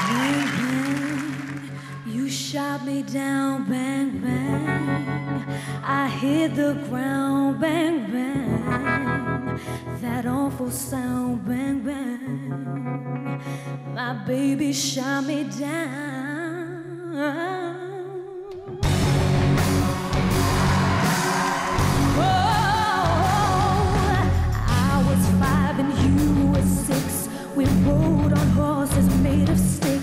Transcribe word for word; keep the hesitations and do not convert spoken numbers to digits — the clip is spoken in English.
Bang, bang, you shot me down, bang, bang. I hit the ground, bang, bang. That awful sound, bang, bang. My baby shot me down. Oh, I was five and you were six. We rode on horses made of sticks.